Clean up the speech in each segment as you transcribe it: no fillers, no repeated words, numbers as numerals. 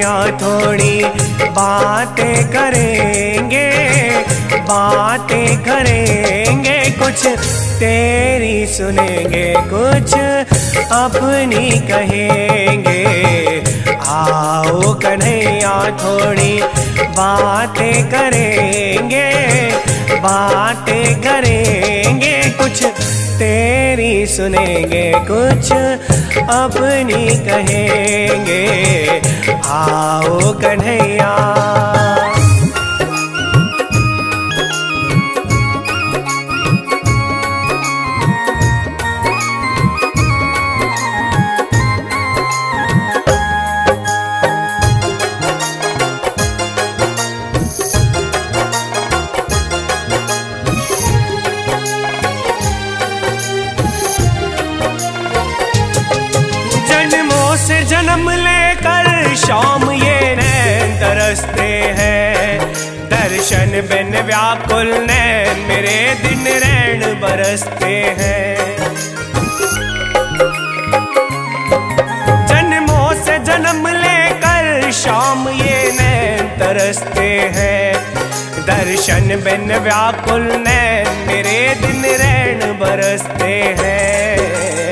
कन्हैया थोड़ी बातें करेंगे, बातें करेंगे, कुछ तेरी सुनेंगे, कुछ अपनी कहेंगे। आओ कन्हैया थोड़ी बातें करेंगे, बातें करेंगे, कुछ तेरी सुनेंगे, कुछ अपनी कहेंगे। आओ कन्हैया। से जन्म लेकर शाम ये नैन तरसते हैं, दर्शन बिन व्याकुल नैन मेरे दिन रैन बरसते हैं। जन्मों से जन्म लेकर शाम ये नैन तरसते हैं, दर्शन बिन व्याकुल नैन मेरे दिन रैन बरसते हैं।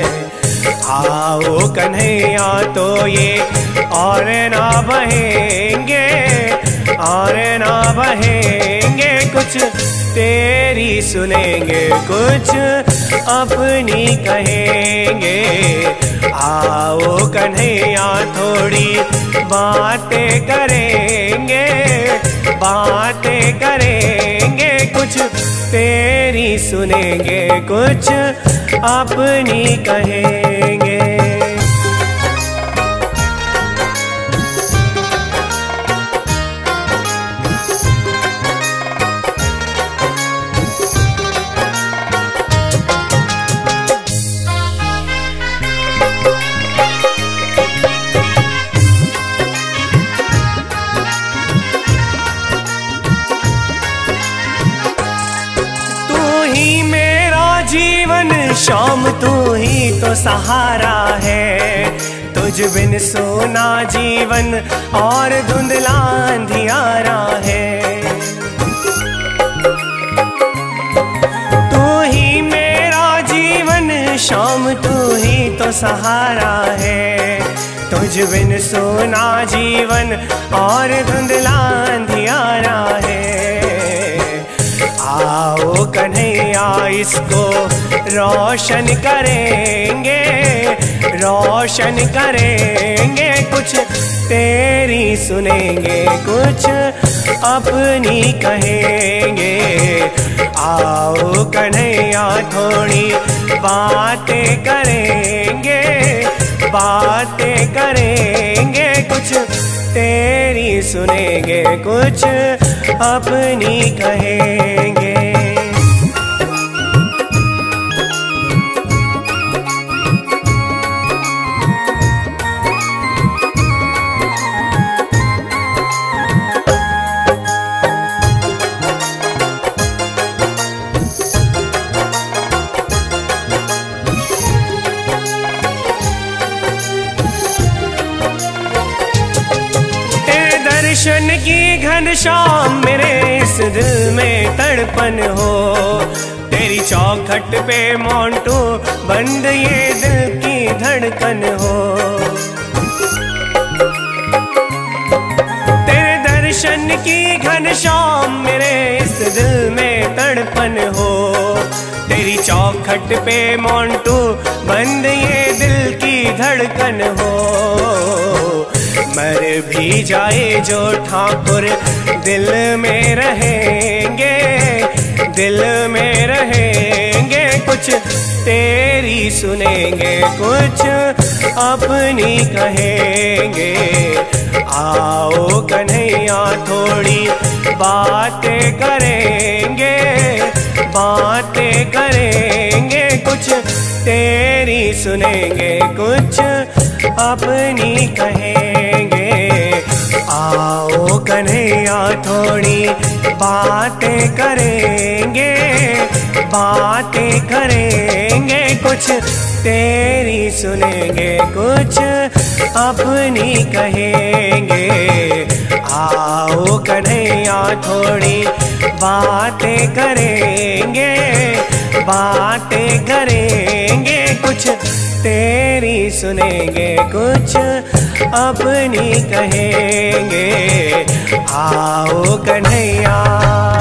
आओ कन्हैया तो ये और ना बहेंगे, और ना बहेंगे, कुछ तेरी सुनेंगे, कुछ अपनी कहेंगे। आओ कन्हैया थोड़ी बातें करेंगे, बातें करेंगे, कुछ तेरी सुनेंगे, कुछ अपनी कहेंगे। जीवन शाम तू ही तो सहारा है, तुझ बिन सोना जीवन और धुंधला अंधियारा है। तू ही मेरा जीवन शाम तू ही तो सहारा है, तुझ बिन सोना जीवन और धुंधला अंधियारा है। आओ कन्हैया इसको रोशन करेंगे, रोशन करेंगे, कुछ तेरी सुनेंगे, कुछ अपनी कहेंगे। आओ कन्हैया थोड़ी बातें करेंगे, बातें करेंगे, कुछ तेरी सुनेंगे, कुछ अपनी कहेंगे। दर्शन की घनश्याम मेरे इस दिल में तड़पन हो, तेरी चौखट पे मोंटू बंद ये दिल की धड़कन हो। तेरे दर्शन की घनश्याम मेरे इस दिल में तड़पन हो, तेरी चौखट पे मोंटू बंद ये दिल की धड़कन हो। मर भी जाए जो ठाकुर दिल में रहेंगे, दिल में रहेंगे, कुछ तेरी सुनेंगे, कुछ अपनी कहेंगे। आओ कन्हैया थोड़ी बातें करेंगे, बातें करेंगे, कुछ तेरी सुनेंगे, कुछ अपनी कहेंगे। आओ कन्हैया थोड़ी बातें करेंगे, बातें करेंगे, कुछ कुछ तेरी सुनेंगे, कुछ अपनी कहेंगे। आओ कन्हैया थोड़ी बातें करेंगे, बातें करेंगे, कुछ तेरी सुनेंगे, कुछ अपनी कहेंगे। आओ कन्हैया।